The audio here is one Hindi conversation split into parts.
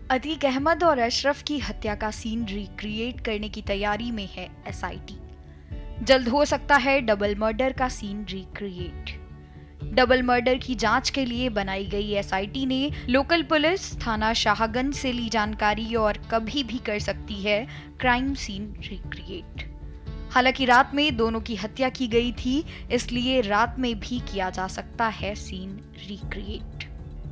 अतीक अहमद और अशरफ की हत्या का सीन रिक्रिएट करने की तैयारी में है एसआईटी। जल्द हो सकता है डबल मर्डर का सीन रिक्रिएट। डबल मर्डर की जांच के लिए बनाई गई एसआईटी ने लोकल पुलिस थाना शाहगंज से ली जानकारी और कभी भी कर सकती है क्राइम सीन रिक्रिएट। हालांकि रात में दोनों की हत्या की गई थी, इसलिए रात में भी किया जा सकता है सीन रिक्रिएट।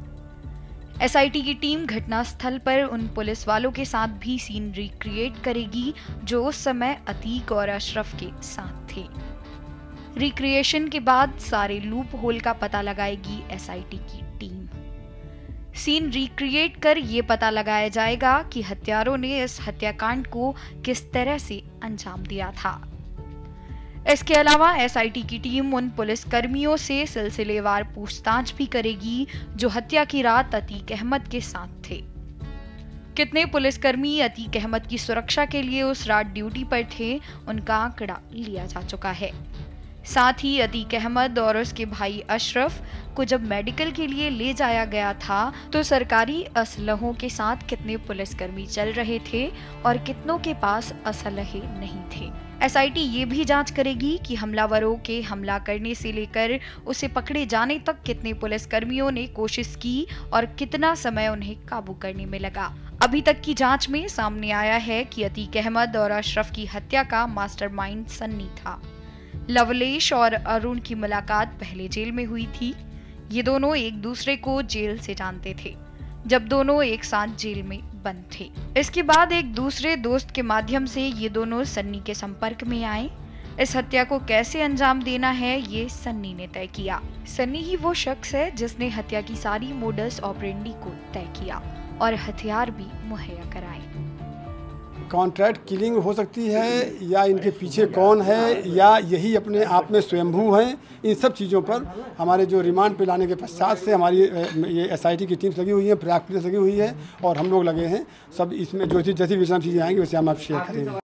एसआईटी की टीम घटनास्थल पर उन पुलिस वालों के साथ भी सीन रिक्रिएट करेगी जो उस समय अतीक और अशरफ के साथ थे। रिक्रिएशन के बाद सारे लूप होल का पता लगाएगी एसआईटी की टीम। सीन रिक्रिएट कर ये पता लगाया जाएगा कि हत्यारों ने इस हत्याकांड को किस तरह से अंजाम दिया था। इसके अलावा एसआईटी की टीम उन पुलिस कर्मियों से सिलसिलेवार पूछताछ भी करेगी जो हत्या की रात अतीक अहमद के साथ थे। कितने पुलिसकर्मी अतीक अहमद की सुरक्षा के लिए उस रात ड्यूटी पर थे, उनका आंकड़ा लिया जा चुका है। साथ ही अतीक अहमद और उसके भाई अशरफ को जब मेडिकल के लिए ले जाया गया था तो सरकारी असलहों के साथ कितने पुलिसकर्मी चल रहे थे और कितनों के पास असलहे नहीं थे। एसआईटी ये भी जांच करेगी कि हमलावरों के हमला करने से लेकर उसे पकड़े जाने तक कितने पुलिसकर्मियों ने कोशिश की और कितना समय उन्हें काबू करने में लगा। अभी तक की जांच में सामने आया है कि अतीक अहमद और अशरफ की हत्या का मास्टरमाइंड सन्नी था। लवलेश और अरुण की मुलाकात पहले जेल में हुई थी। ये दोनों एक दूसरे को जेल से जानते थे जब दोनों एक साथ जेल में बंद थे। इसके बाद एक दूसरे दोस्त के माध्यम से ये दोनों सन्नी के संपर्क में आए। इस हत्या को कैसे अंजाम देना है ये सन्नी ने तय किया। सन्नी ही वो शख्स है जिसने हत्या की सारी मोडस ऑपरेंडी को तय किया और हथियार भी मुहैया कराए। कॉन्ट्रैक्ट किलिंग हो सकती है या इनके पीछे कौन है या यही अपने आप में स्वयंभू हैं, इन सब चीज़ों पर हमारे जो रिमांड पे लाने के पश्चात से हमारी ये एसआईटी की टीम्स लगी हुई है, प्रयाग पुलिस लगी हुई है और हम लोग लगे हैं। सब इसमें जो जैसी विषम चीज़ें आएंगी वैसे हम आप शेयर करेंगे।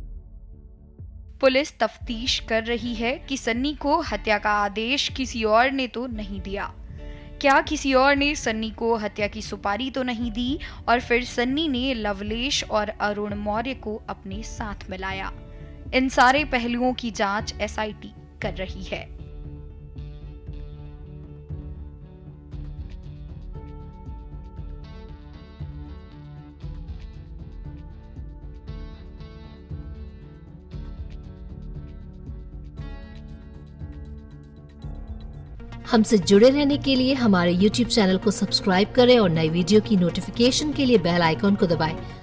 पुलिस तफ्तीश कर रही है कि सन्नी को हत्या का आदेश किसी और ने तो नहीं दिया। क्या किसी और ने सन्नी को हत्या की सुपारी तो नहीं दी और फिर सन्नी ने लवलेश और अरुण मौर्य को अपने साथ मिलाया? इन सारे पहलुओं की जांच एसआईटी कर रही है। हमसे जुड़े रहने के लिए हमारे YouTube चैनल को सब्सक्राइब करें और नई वीडियो की नोटिफिकेशन के लिए बेल आइकॉन को दबाएं।